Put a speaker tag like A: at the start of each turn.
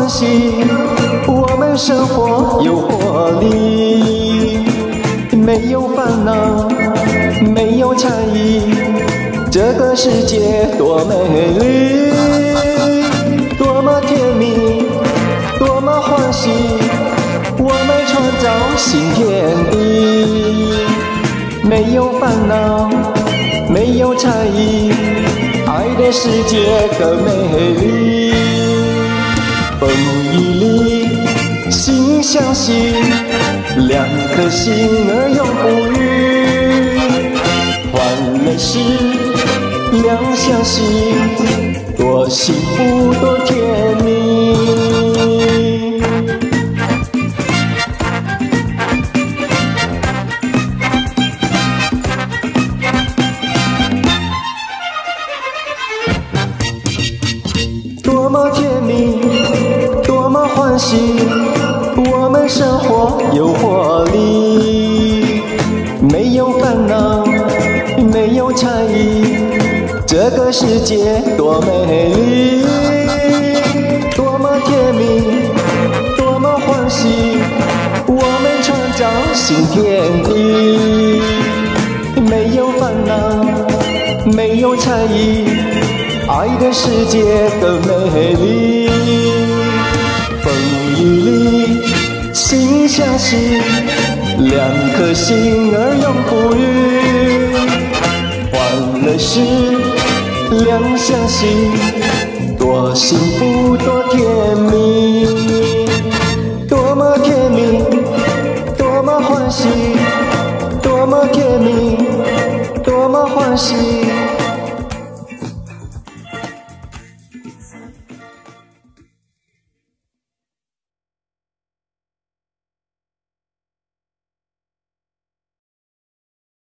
A: 欢喜，我们生活有活力，没有烦恼，没有猜疑，这个世界多美丽，多么甜蜜，多么欢喜，我们创造新天地，没有烦恼，没有猜疑，爱的世界更美丽。风雨里心相惜，两颗心儿永不渝，欢乐时两相惜，多幸福多甜蜜。多么甜蜜，多么欢喜，我们生活有活力，没有烦恼，没有猜疑，这个世界多美丽，多么甜蜜，多么欢喜，我们创造新天地，没有烦恼，没有猜疑，爱的世界更美丽。风雨里心相惜，两颗心儿永不渝，欢乐时两相惜，多幸福多甜蜜，多么甜蜜，多么欢喜，多么甜蜜，多么欢喜。